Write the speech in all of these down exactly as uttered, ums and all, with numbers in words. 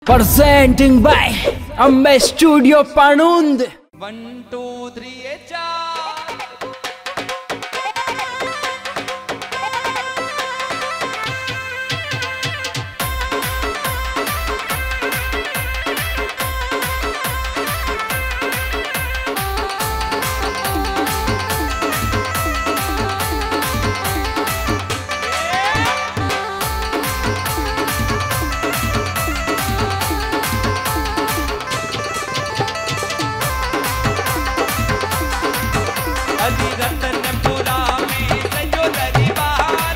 Presenting by Ambe Studio Panund. One, two, three, four. Ratanpura में sajyo darbar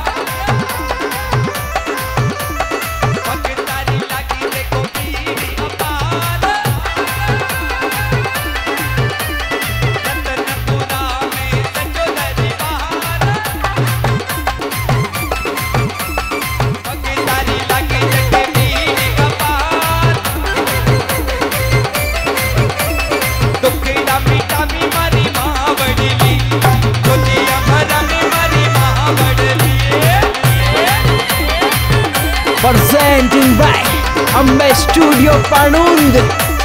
भक्तारी लगी देखो भीड़ अपार रतनपुरा में sajyo darbar भक्तारी लगी देखो भीड़ अपार दुखड़ा मीठा भी मारी Presenting by Ambe Studio Panund.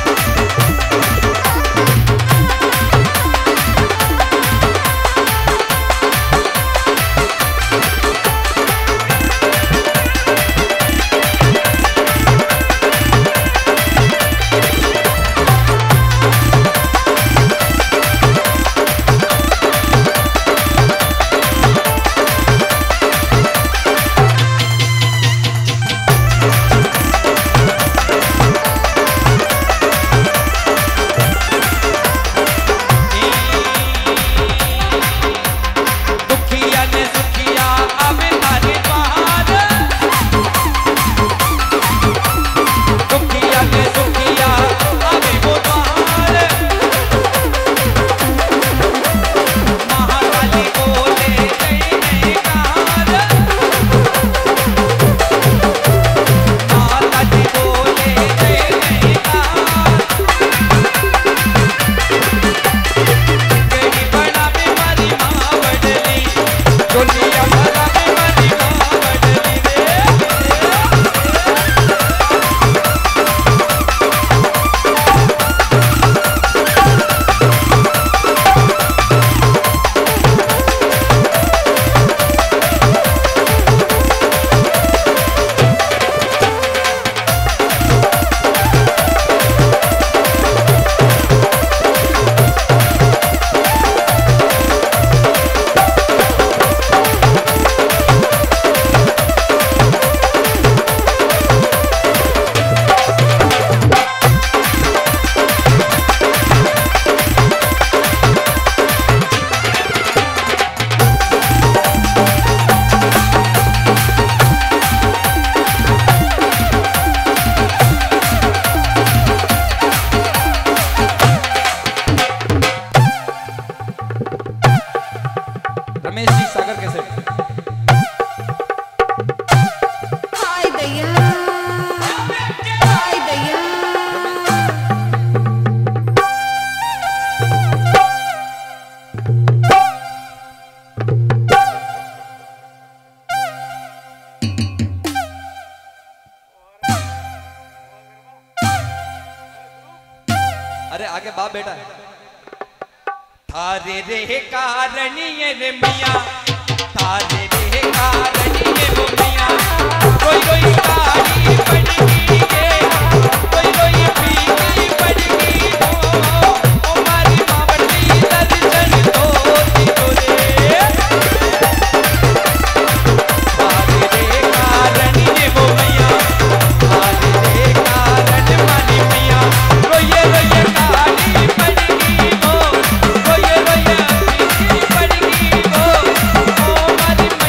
अरे आगे बाप बेटा है थारे रे कारणिये रे मियां थारे रे कारणिये रे मियां कोई कोई साड़ी पड़गी के कोई कोई पीली पड़गी हो ओ मारी मावड़ी दर्शन धोती तोरे थारे रे कारणिये वो मियां थारे रे कारण मानी मियां रोये रोये साड़ी पड़गी हो रोये रोये पीली पड़गी हो ओ मारी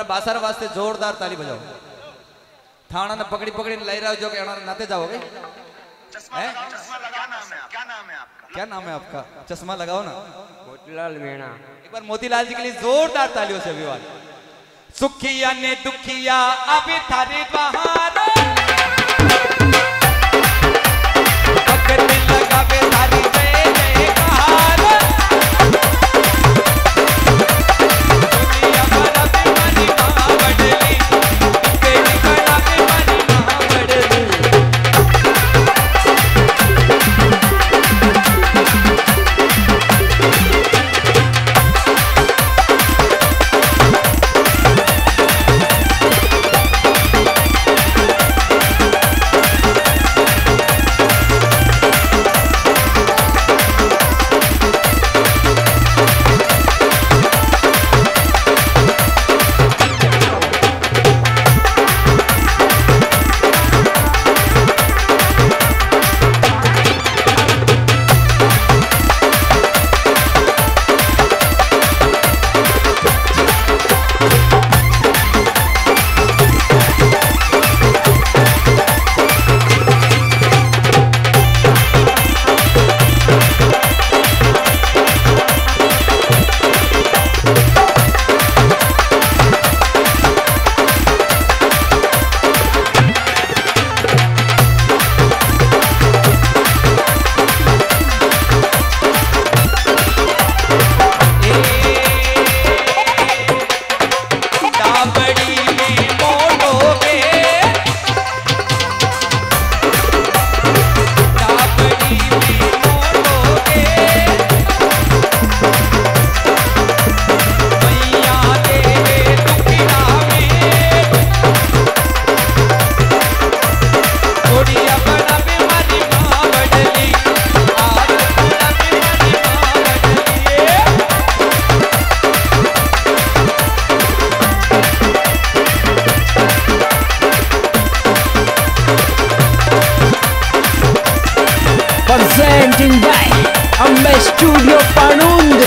बासर वास्ते जोरदार ताली बजाओ। थाना ने पकड़ी पकड़ी लाई रहा जो के नाते जाओगे। चश्मा लगा, नाम है क्या नाम है आपका? क्या नाम है आपका? चश्मा लगाओ ना। मोतीलाल मीणा। एक बार मोतीलाल जी के लिए जोरदार तालियों से अभिवादन। सुखिया ने दुखिया अभी थारी बहार लगावे थारी जय जयकार दुनिया भर अभिमानी महाबड़ली तेरी बड़ा अभिमानी महाबड़ली Presenting by Ambe Studio Panund.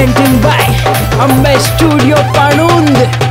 presenting by Ambe Studio Panund.